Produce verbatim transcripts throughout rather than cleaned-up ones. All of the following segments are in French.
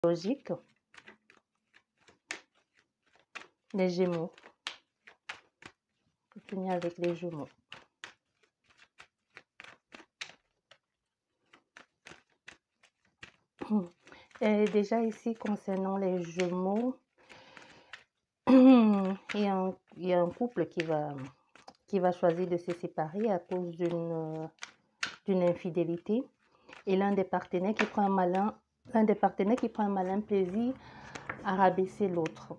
Logique, les Gémeaux. On finit avec les Gémeaux. Et déjà ici, concernant les Gémeaux, il y a un, il y a un couple qui va, qui va choisir de se séparer à cause d'une d'une infidélité. Et l'un des partenaires qui prend un malin, l'un des partenaires qui prend un malin plaisir à rabaisser l'autre.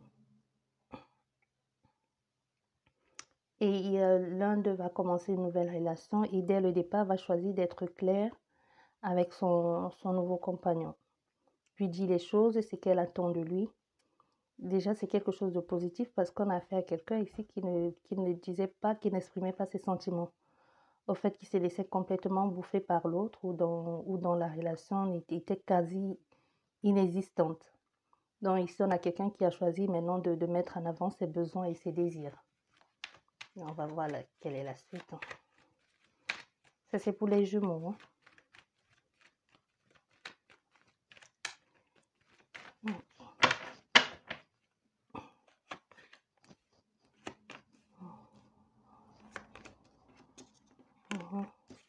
Et euh, l'un d'eux va commencer une nouvelle relation et dès le départ va choisir d'être clair avec son, son nouveau compagnon. Lui dit les choses, ce qu'elle attend de lui. Déjà, c'est quelque chose de positif parce qu'on a affaire à quelqu'un ici qui ne, qui ne disait pas, qui n'exprimait pas ses sentiments. Au fait qu'il se laissait complètement bouffer par l'autre ou dans, ou dans la relation était quasi inexistante. Donc ici, on a quelqu'un qui a choisi maintenant de, de mettre en avant ses besoins et ses désirs. Et on va voir là, quelle est la suite. Ça, c'est pour les Gémeaux. Hein. Mhm.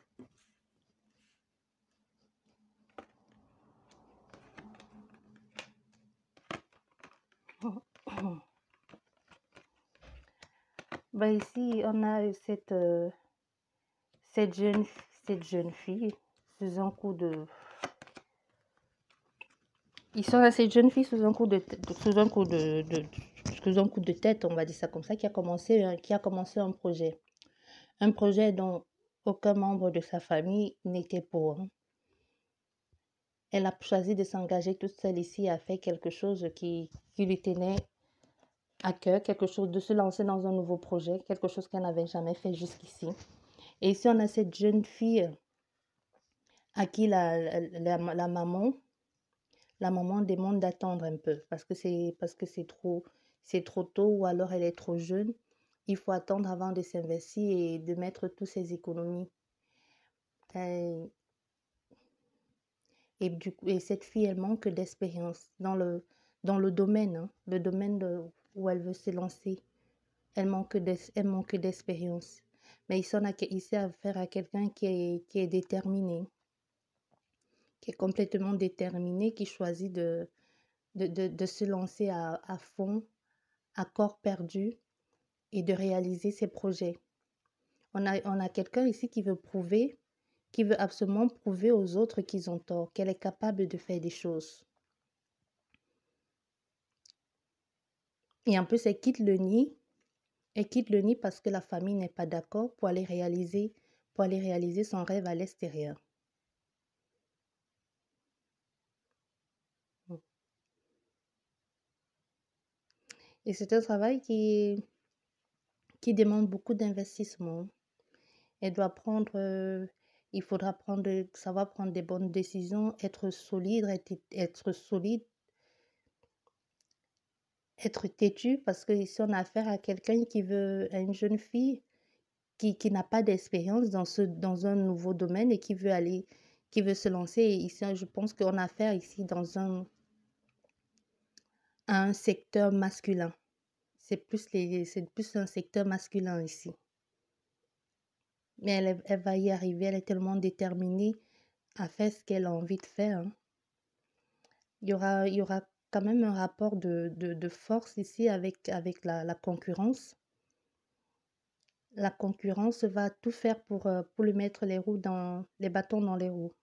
Mhm. Ben ici, on a cette, euh, cette, jeune, cette jeune fille sous un coup de... Ils sont à cette jeune fille sous un coup de, sous un coup de, de, sous un coup de tête, on va dire ça comme ça, qui a commencé, qui a commencé un projet. Un projet dont aucun membre de sa famille n'était pour. Elle a choisi de s'engager toute seule ici à faire quelque chose qui, qui lui tenait à cœur, quelque chose de se lancer dans un nouveau projet, quelque chose qu'elle n'avait jamais fait jusqu'ici. Et ici, on a cette jeune fille à qui la, la, la, la maman, la maman demande d'attendre un peu parce que c'est parce que c'est trop, c'est trop tôt ou alors elle est trop jeune. Il faut attendre avant de s'investir et de mettre toutes ses économies. Euh, Et, du coup, et cette fille, elle manque d'expérience dans le, dans le domaine, hein, le domaine de, où elle veut se lancer. Elle manque d'expérience. Mais ici, on a ici affaire à quelqu'un qui est, qui est déterminé, qui est complètement déterminé, qui choisit de, de, de, de se lancer à, à fond, à corps perdu, et de réaliser ses projets. On a, on a quelqu'un ici qui veut prouver, qui veut absolument prouver aux autres qu'ils ont tort, qu'elle est capable de faire des choses. Et en plus, elle quitte le nid. Elle quitte le nid parce que la famille n'est pas d'accord pour aller réaliser, pour aller réaliser son rêve à l'extérieur. Et c'est un travail qui, qui demande beaucoup d'investissement. Elle doit prendre, euh, il faudra prendre, savoir prendre des bonnes décisions, être solide, être, être solide, être têtu, parce que ici on a affaire à quelqu'un qui veut, à une jeune fille qui, qui n'a pas d'expérience dans ce, dans un nouveau domaine et qui veut aller, qui veut se lancer. Et ici, je pense qu'on a affaire ici dans un, à un secteur masculin. C'est plus, les, c'est plus un secteur masculin ici. Mais elle, elle va y arriver, elle est tellement déterminée à faire ce qu'elle a envie de faire. Hein. Il y aura, il y aura quand même un rapport de, de, de force ici avec, avec la, la concurrence. La concurrence va tout faire pour, euh, pour lui mettre les roues dans, les bâtons dans les roues.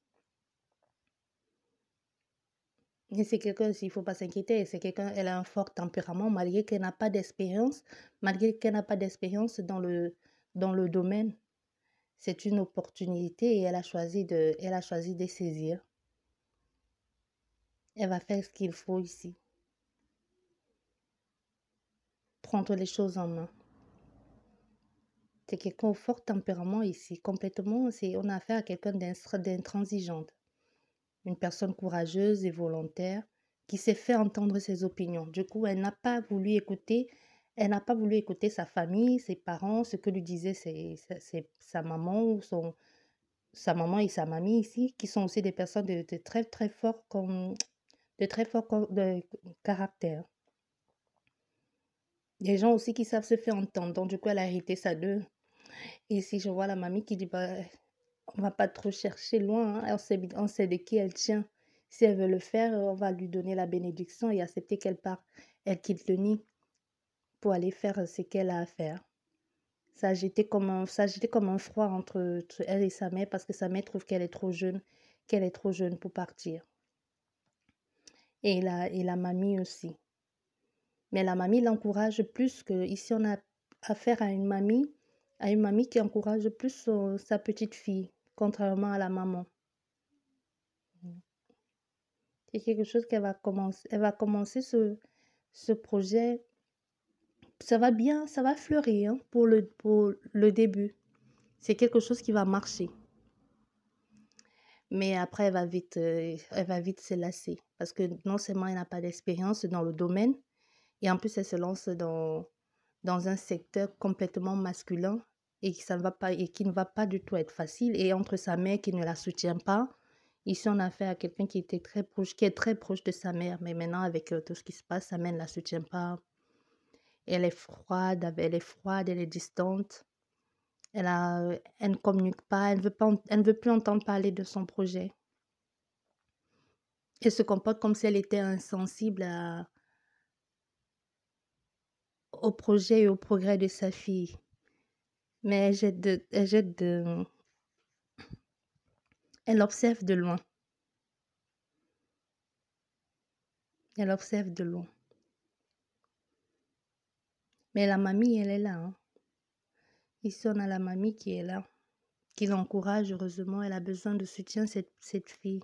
Et c'est quelqu'un, il ne faut pas s'inquiéter, c'est quelqu'un, elle a un fort tempérament, malgré qu'elle n'a pas d'expérience, malgré qu'elle n'a pas d'expérience dans le, dans le domaine. C'est une opportunité et elle a choisi de, elle a choisi de saisir. Elle va faire ce qu'il faut ici. Prendre les choses en main. C'est quelqu'un au fort tempérament ici, complètement, c'est, on a affaire à quelqu'un d'intransigeante. Une personne courageuse et volontaire qui s'est fait entendre ses opinions. Du coup, elle n'a pas voulu écouter, elle n'a pas voulu écouter sa famille, ses parents, ce que lui disait c'est, c'est, sa maman ou son, sa maman et sa mamie ici, qui sont aussi des personnes de, de très très forts comme de très fort co- de caractère. Des gens aussi qui savent se faire entendre. Donc, du coup, elle a hérité ça d'eux. Et ici, je vois la mamie qui dit, bah, on va pas trop chercher loin, hein. On sait, on sait de qui elle tient. Si elle veut le faire, on va lui donner la bénédiction et accepter qu'elle part. Elle quitte le nid pour aller faire ce qu'elle a à faire. Ça a jeté comme un, ça a jeté comme un froid entre, entre elle et sa mère parce que sa mère trouve qu'elle est trop jeune, qu'elle est trop jeune pour partir. Et la, et la mamie aussi. Mais la mamie l'encourage plus que ici on a affaire à une mamie, à une mamie qui encourage plus son- sa petite fille, contrairement à la maman. C'est quelque chose qu'elle va commencer, elle va commencer ce, ce projet. Ça va bien, ça va fleurir, hein, pour le, pour le début. C'est quelque chose qui va marcher. Mais après, elle va vite, euh, elle va vite se lasser parce que non seulement elle n'a pas d'expérience dans le domaine, et en plus elle se lance dans, dans un secteur complètement masculin et qui, ça ne va pas, et qui ne va pas du tout être facile. Et entre sa mère qui ne la soutient pas, ici on a affaire à quelqu'un qui était très proche, qui est très proche de sa mère, mais maintenant avec euh, tout ce qui se passe, sa mère ne la soutient pas. Elle est froide, elle est froide, elle est distante. Elle a, elle ne communique pas, elle ne veut pas, elle ne veut plus entendre parler de son projet. Elle se comporte comme si elle était insensible à, au projet et au progrès de sa fille. Mais elle jette de, elle jette de, elle observe de loin. Elle observe de loin. Mais la mamie, elle est là, hein. Ici, on a la mamie qui est là, qui l'encourage, heureusement. Elle a besoin de soutien, cette, cette fille.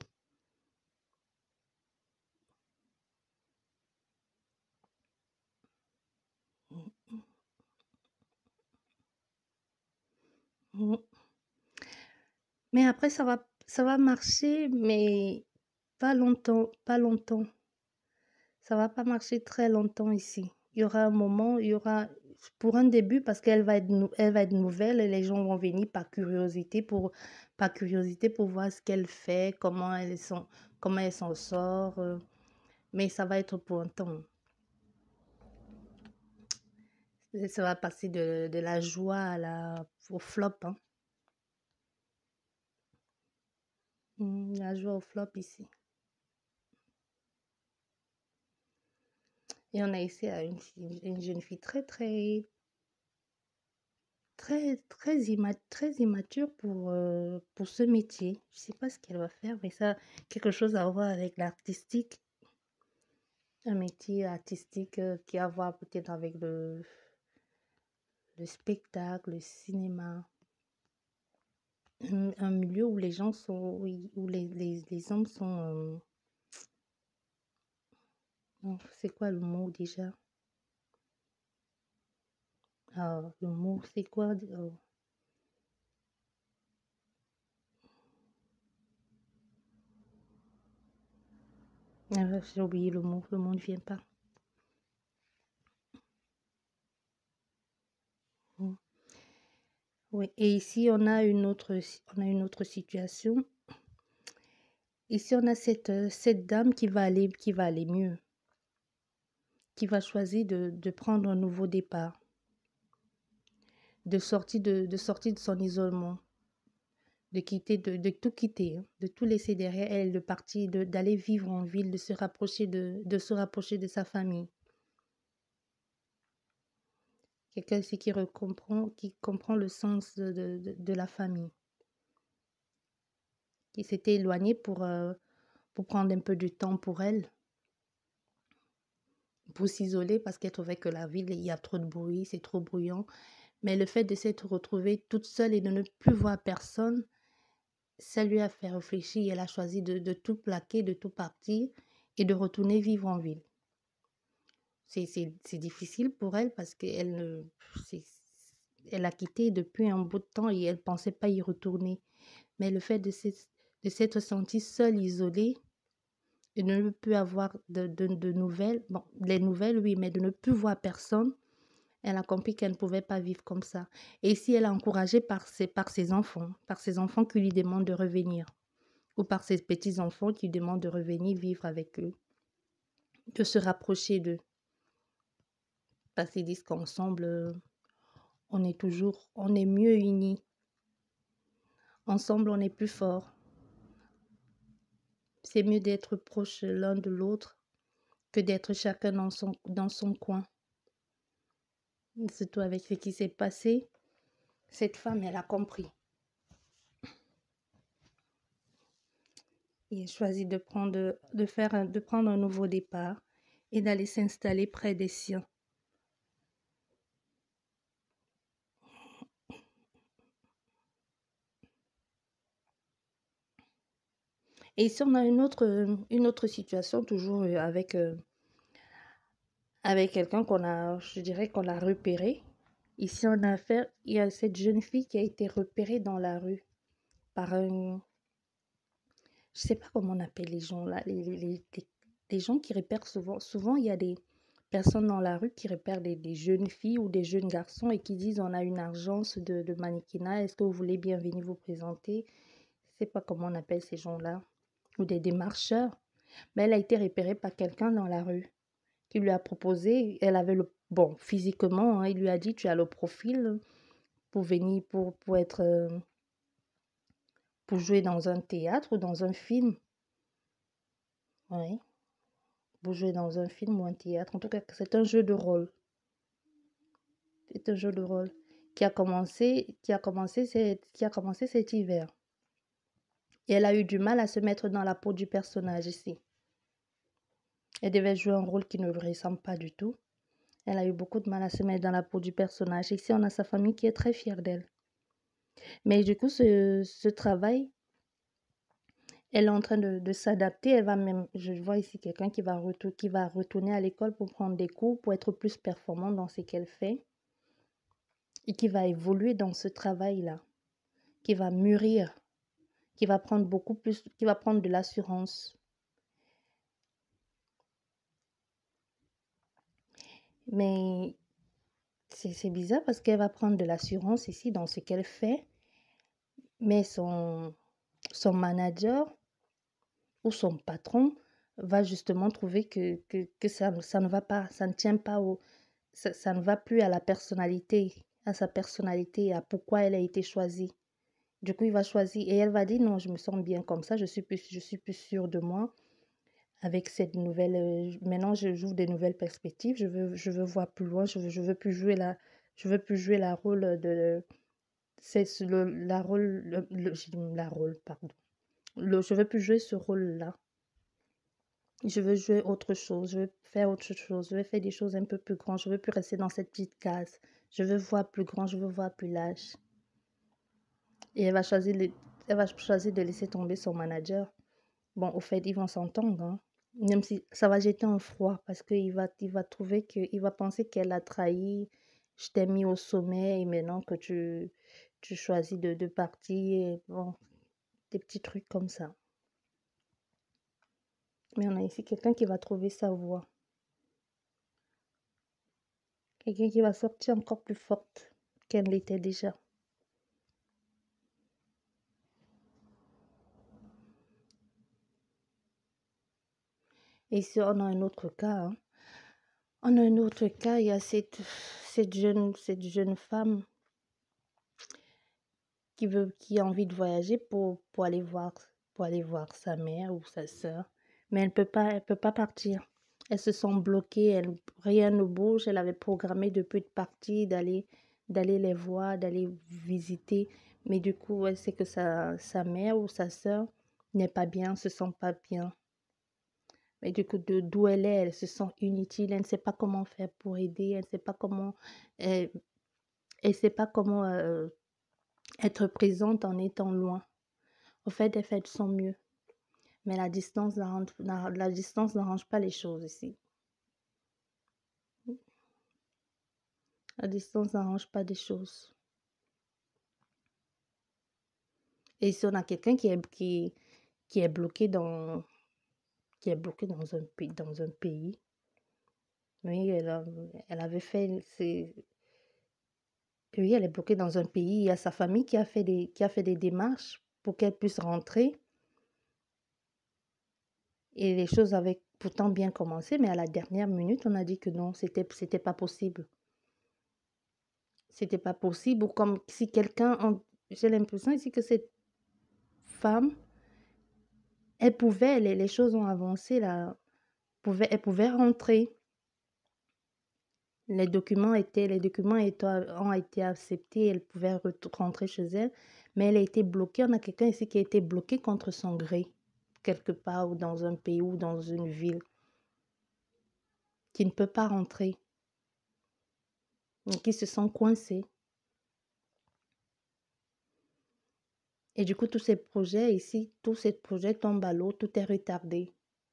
Mhm. Mais après, ça va, ça va marcher, mais pas longtemps, pas longtemps. Ça va pas marcher très longtemps ici. Il y aura un moment, il y aura, pour un début, parce qu'elle va être, nou- elle va être nouvelle, et les gens vont venir par curiosité pour, par curiosité pour voir ce qu'elle fait, comment elle s'en, comment elle s'en sort. euh, Mais ça va être pour un temps. Ça va passer de, de la joie à la, au flop, hein. Mm, La joie au flop ici. Et on a ici euh, une, fille- une jeune fille très, très, très, très, imma- très immature pour, euh, pour ce métier. Je sais pas ce qu'elle va faire, mais ça a quelque chose à voir avec l'artistique. Un métier artistique euh, qui a à voir peut-être avec le, le spectacle, le cinéma. Un, un milieu où les gens sont, où, où les, les, les hommes sont... euh, oh, c'est quoi le mot déjà? Ah, le mot, c'est quoi? Oh, ah, j'ai oublié le mot, le mot ne vient pas. Mm. Oui, et ici, on a une autre, on a une autre situation. Ici, on a cette, euh, cette dame qui va aller, qui va aller mieux, qui va choisir de, de prendre un nouveau départ, de sortir de, de sortir de son isolement, de quitter, de, de tout quitter, hein, de tout laisser derrière elle, de partir, de, d'aller vivre en ville, de se rapprocher de, de se rapprocher de sa famille. Quelqu'un ici qui comprend, qui comprend le sens de, de, de, de la famille, qui s'était éloignée pour, euh, pour prendre un peu de temps pour elle, pour s'isoler parce qu'elle trouvait que la ville, il y a trop de bruit, c'est trop bruyant. Mais le fait de s'être retrouvée toute seule et de ne plus voir personne, ça lui a fait réfléchir. Elle a choisi de, de tout plaquer, de tout partir et de retourner vivre en ville. C'est, c'est, c'est difficile pour elle parce qu'elle ne, c'est, elle a quitté depuis un bout de temps et elle ne pensait pas y retourner. Mais le fait de s'être, de s'être sentie seule, isolée, et de ne plus avoir de, de, de nouvelles, bon, les nouvelles, oui, mais de ne plus voir personne, elle a compris qu'elle ne pouvait pas vivre comme ça. Et si elle est encouragée par ses, par ses enfants, par ses enfants qui lui demandent de revenir, ou par ses petits-enfants qui lui demandent de revenir vivre avec eux. de se rapprocher d'eux. Parce qu'ils disent qu'ensemble, euh, on est toujours, on est mieux unis. Ensemble, on est plus fort. C'est mieux d'être proche l'un de l'autre que d'être chacun dans son, dans son coin. Surtout avec ce qui s'est passé, cette femme, elle a compris. Et elle choisit de prendre, de faire, un- de prendre un nouveau départ et d'aller s'installer près des siens. Et ici, on a une autre, une autre situation, toujours euh, avec, euh, avec quelqu'un qu'on a, je dirais qu'on a repéré. Ici, on a affaire, il y a cette jeune fille qui a été repérée dans la rue par un, je sais pas comment on appelle les gens là, les, les, les, les- les gens qui repèrent souvent. Souvent, il y a des personnes dans la rue qui repèrent des, des jeunes filles ou des jeunes garçons et qui disent on a une agence de, de mannequinat, est-ce que vous voulez bien venir vous présenter? Je sais pas comment on appelle ces gens-là. Ou des démarcheurs. Mais elle a été repérée par quelqu'un dans la rue qui lui a proposé, elle avait le, bon, physiquement, hein, il lui a dit, tu as le profil pour venir, pour, pour être, euh, pour jouer dans un théâtre ou dans un film. Oui, pour jouer dans un film ou un théâtre. En tout cas, c'est un jeu de rôle. C'est un jeu de rôle qui a commencé, qui a commencé, cet- qui a commencé cet hiver. Et elle a eu du mal à se mettre dans la peau du personnage ici. Elle devait jouer un rôle qui ne lui ressemble pas du tout. Elle a eu beaucoup de mal à se mettre dans la peau du personnage. Ici, on a sa famille qui est très fière d'elle. Mais du coup, ce, ce travail, elle est en train de, de s'adapter. Elle va même, je vois ici quelqu'un qui va, retour, qui va retourner à l'école pour prendre des cours, pour être plus performant dans ce qu'elle fait. Et qui va évoluer dans ce travail-là, qui va mûrir, qui va prendre beaucoup plus, qui va prendre de l'assurance. Mais c'est bizarre parce qu'elle va prendre de l'assurance ici dans ce qu'elle fait. Mais son, son manager ou son patron va justement trouver que, que, que ça, ça ne va pas, ça ne tient pas au, ça, ça ne va plus à la personnalité, à sa personnalité, à pourquoi elle a été choisie. Du coup, il va choisir et elle va dire non, je me sens bien comme ça, je suis plus, je suis plus sûre de moi avec cette nouvelle. Euh, maintenant, je joue des nouvelles perspectives. Je veux, je veux voir plus loin. Je veux, je veux plus jouer la, je veux plus jouer la rôle de, c'est le, la rôle, le, le- j'ai dit la rôle, pardon. Le, je veux plus jouer ce rôle-là. Je veux jouer autre chose, je veux faire autre chose, je veux faire des choses un peu plus grandes, je veux plus rester dans cette petite case. Je veux voir plus grand, je veux voir plus large. Et elle va choisir, de, elle va choisir de laisser tomber son manager. Bon, au fait, ils vont s'entendre, hein. Même si ça va jeter un froid parce qu'il va, il va trouver que, il va penser qu'elle a trahi. Je t'ai mis au sommet et maintenant que tu, tu choisis de, de partir. Et bon, des petits trucs comme ça. Mais on a ici quelqu'un qui va trouver sa voie. Quelqu'un qui va sortir encore plus forte qu'elle l'était déjà. Et ici, on a un autre cas. Hein. On a un autre cas, il y a cette, cette, jeune, cette jeune femme qui, veut, qui a envie de voyager pour, pour, aller voir, pour aller voir sa mère ou sa sœur. Mais elle ne peut pas, elle peut pas partir. Elles se sont bloquées, elle, rien ne bouge. Elle avait programmé depuis de partir, d'aller d'aller les voir, d'aller visiter. Mais du coup, elle sait que sa, sa mère ou sa sœur n'est pas bien, se sent pas bien. Mais du coup, de d'où elle est, elle se sent inutile, elle ne sait pas comment faire pour aider, elle ne sait pas comment, elle, elle sait pas comment euh, être présente en étant loin. Au fait, elle fait de son mieux. Mais la distance n'arrange, la distance n'arrange pas les choses ici. La distance n'arrange pas des choses. Et si on a quelqu'un qui est, qui, qui est bloqué dans, qui est bloqué dans un pays, dans un pays, oui, elle, a, elle avait fait, c'est, oui, elle est bloquée dans un pays. Il y a sa famille qui a fait des, qui a fait des démarches pour qu'elle puisse rentrer. Et les choses avaient pourtant bien commencé, mais à la dernière minute, on a dit que non, c'était c'était pas possible. C'était pas possible ou comme si quelqu'un on j'ai l'impression ici que cette femme, elle pouvait les les choses ont avancé là, pouvait elle pouvait rentrer. Les documents étaient les documents étant ont été acceptés, elle pouvait ret rentrer chez elle, mais elle a été bloquée. On a quelqu'un ici qui a été bloqué contre son gré, quelque part ou dans un pays ou dans une ville, qui ne peut pas rentrer, qui se sent coincé. Et du coup, tous ces projets ici, tous ces projets tombent à l'eau, tout est retardé.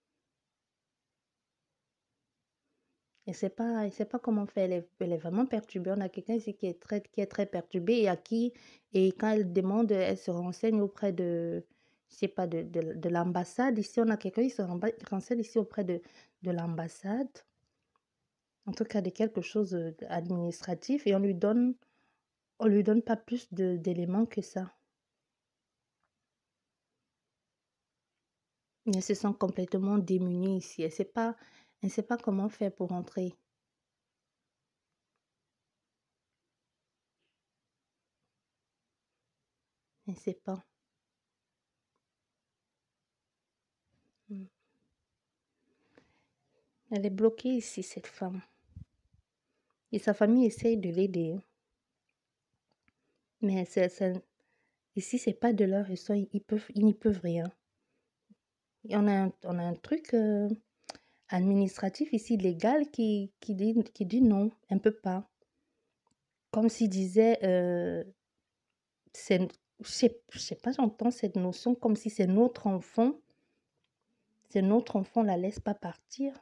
Et c'est pas, elle sait pas comment faire. Elle est, elle est vraiment perturbée. On a quelqu'un ici qui est très, qui est très perturbé et à qui, et quand elle demande, elle se renseigne auprès de, je sais pas, de, de, de l'ambassade. Ici, on a quelqu'un qui se remba- renseigne ici auprès de, de l'ambassade, en tout cas de quelque chose d'administratif, et on lui donne, on lui donne pas plus de- d'éléments que ça. Et elle se sent complètement démunie ici. Elle sait pas, elle sait pas comment faire pour rentrer. Elle sait pas. Mm. Elle est bloquée ici, cette femme. Et sa famille essaye de l'aider. Mais c'est, c'est- ici, c'est pas de leur histoire. Ils peuvent, ils n'y peuvent rien. Et on a un, on a un truc euh, administratif ici, légal, qui, qui dit, qui dit non, elle ne peut pas. Comme s'il disait, euh, c'est, je sais, je sais pas, j'entends cette notion comme si c'est notre enfant. C'est notre enfant, on la laisse pas partir.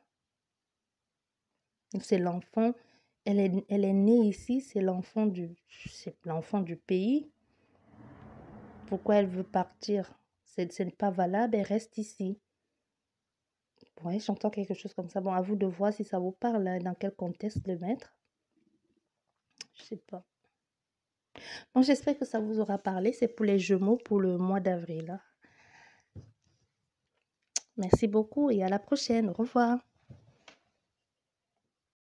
C'est l'enfant, elle est, elle est née ici, c'est l'enfant du, c'est l'enfant du pays. Pourquoi elle veut partir? C'est, ce n'est pas valable, elle reste ici. Ouais, j'entends quelque chose comme ça. Bon, à vous de voir si ça vous parle, hein, dans quel contexte le mettre. Je sais pas. Bon, j'espère que ça vous aura parlé. C'est pour les Gémeaux pour le mois d'avril, hein. Merci beaucoup et à la prochaine. Au revoir.